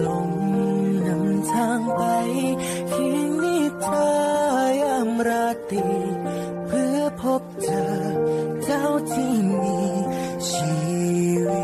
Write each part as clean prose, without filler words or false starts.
ลงนำทางไปเคียงนิทรายามราตรีเพื่อพบเจอเจ้าที่มีชีวิต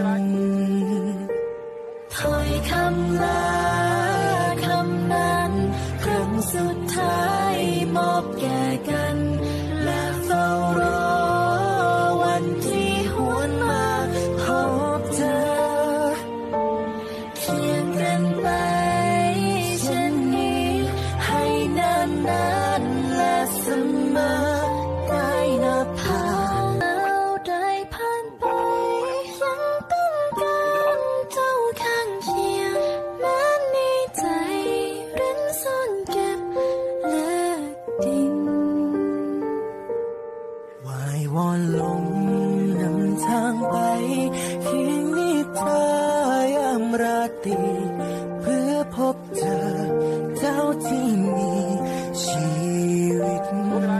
ถ้อยคำลาคำนั้นครั้งสุดท้ายมอบแก่กันและเฝ้ารอวันที่หวนมาพบเธอเคียงกันไปเช่นนี้ให้นานๆและเสมอได้นับผ่านแล้วได้ผ่านไปยังต้องการเจ้าข้างเคียงแม้ในใจเร้นซ่อนเก็บและดิ่งวายวอนลงนำทางไปเคียงนิทรายามราตรีเพื่อพบเจอเจ้าที่มีชีวิต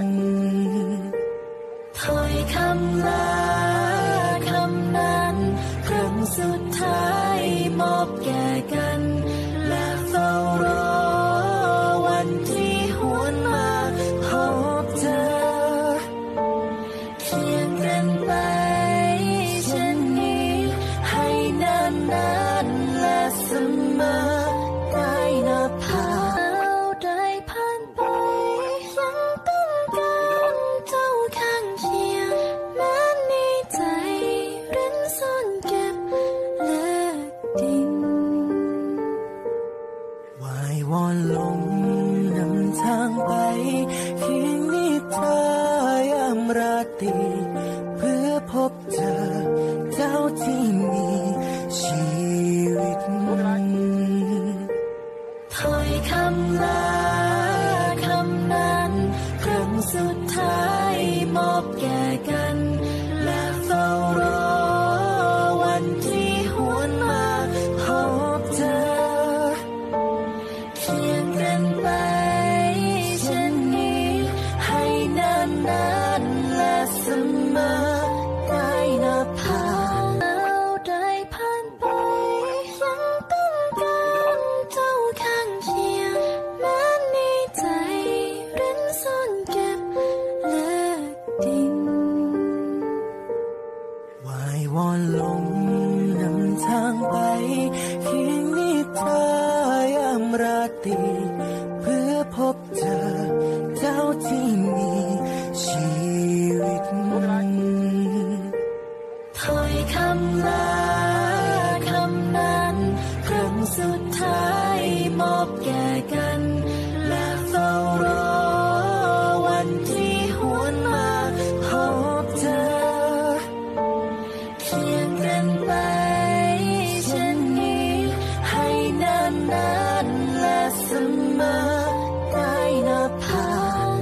ถ้อยคำลาคำนั้นครั้งสุดท้ายมอบแก่กันและเฝ้ารอวันที่หวนมาพบเธอเคียงกันไปเช่นนี้ให้นานๆและเสมอได้นับผ่านแล้วได้ผ่านไปยังต้องการเจ้าข้างเคียงแม้ในใจเร้นซ่อนเก็บและดิ่งวายวอนลงนำทางไปเคียงนิทรายามราตรีเพื่อพบเจอเจ้าที่มีชีวิตถ้อยคำลาคำนั้นครั้งสุดท้ายมอบแก่กันและเฝ้ารอวันที่หวนมาพบเธอเคียงกันไปเช่นนี้ให้นานๆและเสมอได้นับผ่านแล้วได้ผ่านไปยังต้องการเจ้าข้างเคียงแม้ในใจเร้นซ่อนเก็บและดิ่งวายวอนลงนำทางไปเคียงนิทรายามราตรีเพื่อพบเจอเจ้าที่มีชีวิตถ้อยคำลาคำนั้นครั้งสุดท้ายมอบแก่กัน